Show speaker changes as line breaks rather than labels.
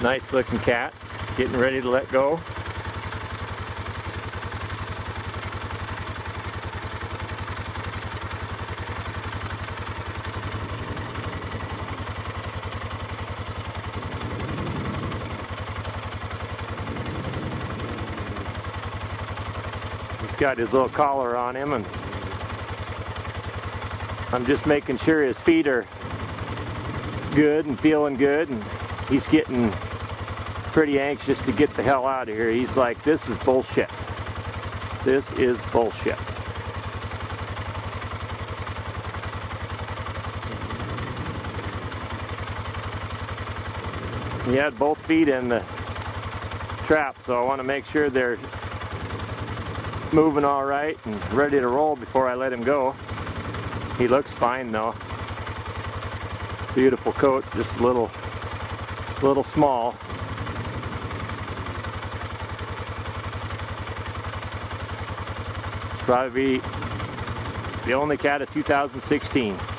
Nice looking cat, getting ready to let go. He's got his little collar on him, and I'm just making sure his feet are good and feeling good, and he's getting pretty anxious to get the hell out of here. He's like, this is bullshit. This is bullshit. He had both feet in the trap, so I want to make sure they're moving all right and ready to roll before I let him go. He looks fine though. Beautiful coat, just a little small. It's probably the only cat of 2016.